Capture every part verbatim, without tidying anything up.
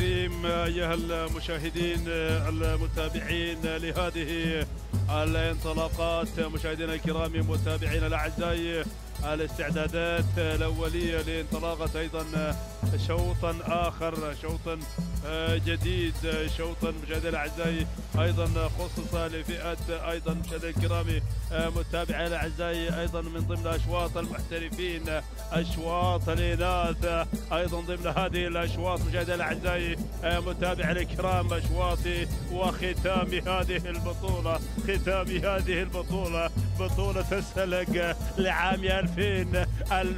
الكريم، أيها المشاهدين المتابعين لهذه الانطلاقات، مشاهدينا الكرام متابعينا الأعزاء، الاستعدادات الأولية لانطلاقة أيضا شوطا آخر، شوطا جديد، شوطا مشاهدينا الأعزاء أيضا خصص لفئة أيضا مشاهدينا الكرام متابعينا الأعزاء أيضا من ضمن أشواط المحترفين، أشواط الإناث أيضا ضمن هذه الأشواط مشاهدينا الأعزاء متابعينا الكرام، أشواط وختام هذه البطولة، ختام هذه البطولة بطولة السلق لعام ألفين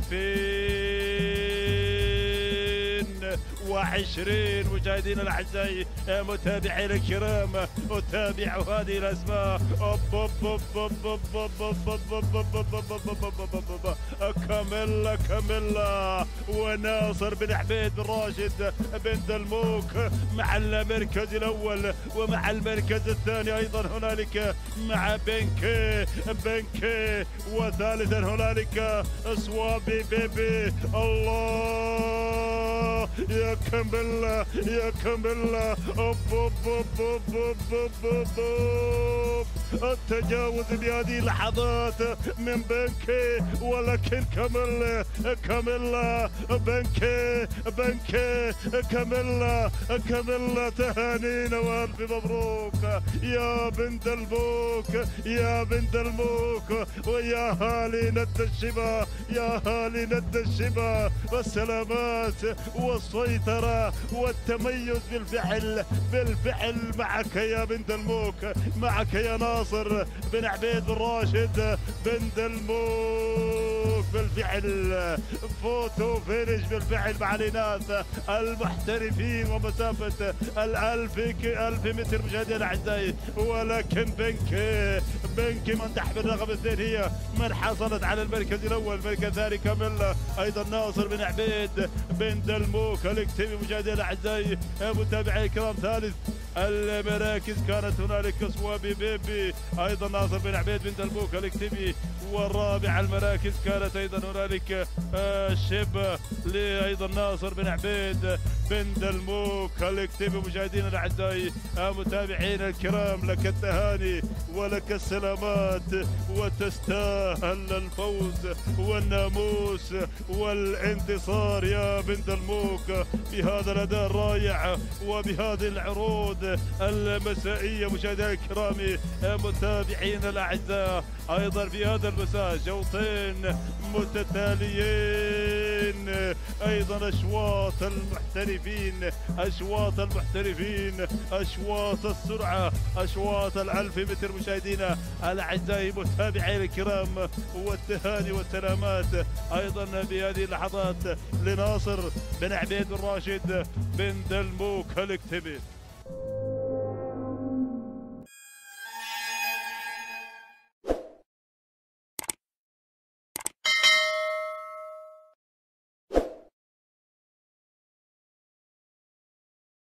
وعشرين. مشاهدينا الاعزاء متابعينا الكرام، اتابعوا هذه الاسماء، كاميلا كاميلا وناصر بن عبيد بن راشد بن دلموك مع المركز الاول، ومع المركز الثاني ايضا هنالك مع بنكي بنكي، وثالثا هنالك صوابي بيبي. الله يا كاميلا يا كاميلا، اوب اوب اوب اوب اوب اوب اوب، التجاوز بهذه اللحظات من بنكي، ولكن كاميلا كاميلا بنكي بنكي كاميلا كاميلا، تهانينا والف مبروك يا بنت الموك يا بنت الموك، ويا هالي ند الشبا يا هالي ند الشبا، والسلامات والسيطرة والتميز بالفعل بالفعل معك يا بنت الموك، معك يا ناصر بن عبيد بن راشد بن دلموك، بالفعل فوتو فينش بالفعل مع الإناث المحترفين ومسافة الألف ألف متر مشاهدينا الأعزاء، ولكن بنكي بنكي من تحمل رقم اثنين هي من حصلت على المركز الأول، المركز الثاني كاميلا، أيضا ناصر بن عبيد بن دلموك الاكتبي. مشاهدينا الأعزاء متابعي الكرام، ثالث المراكز كانت هنالك صوابي بيبي، ايضا ناصر بن عبيد بن دلموك الاكتبي، والرابع المراكز كانت ايضا هنالك شبه لايضا ناصر بن عبيد بن دلموك الاكتبي. مشاهدينا الاعزاء متابعينا الكرام، لك التهاني ولك السلامات، وتستاهل الفوز والناموس والانتصار يا بن دلموك بهذا الاداء الرائع وبهذه العروض المسائيه. مشاهدينا الكرام متابعينا الاعزاء، ايضا في هذا المساء شوطين متتاليين، ايضا اشواط المحترفين اشواط المحترفين اشواط السرعه، اشواط الالف متر. مشاهدينا الاعزاء متابعينا الكرام، والتهاني والسلامات ايضا بهذه اللحظات لناصر بن عبيد بن راشد بن دلموك الاكتبي.